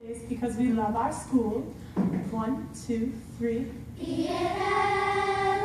It's because we love our school. 1, 2, 3.